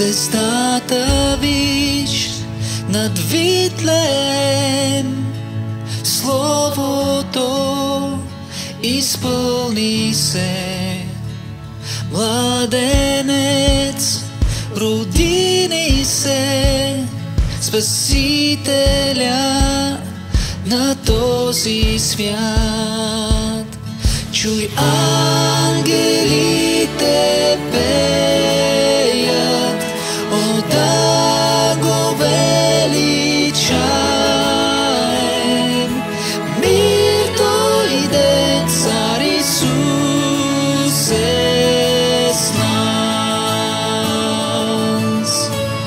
Звездата виж над Витлеем, Словото изпълни се. Младенец роди ни се, Спасителя на този свят. Чуй ангелите пеят, о да го величаем. Мир дойде, Цар Исус е с нас.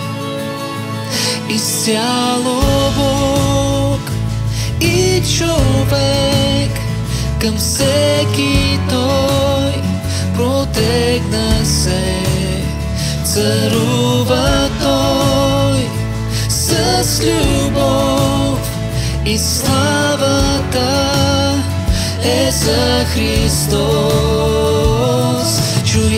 Изцяло Бог и човек, към всеки Той протегна се. Царува Той с любов и славата е за Христос. Чуй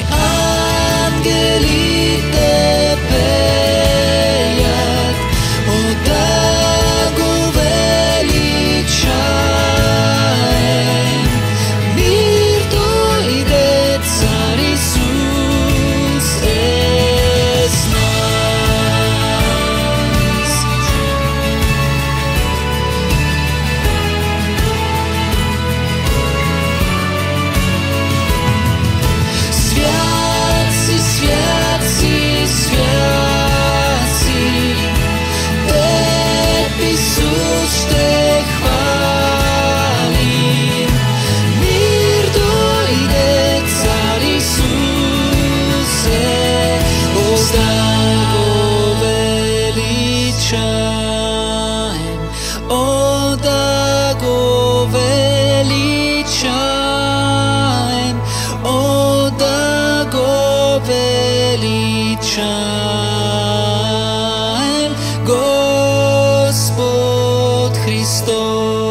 ангелите пеят, о да го величаем. Мир дойде, Цар Исус е с нас. Свят си, свят си, свят си, Теб Исус ще хвалим. Мир дойде, Цар Исус е, о да го величаем, о да го величаем, о да го величаем, Господ Христос.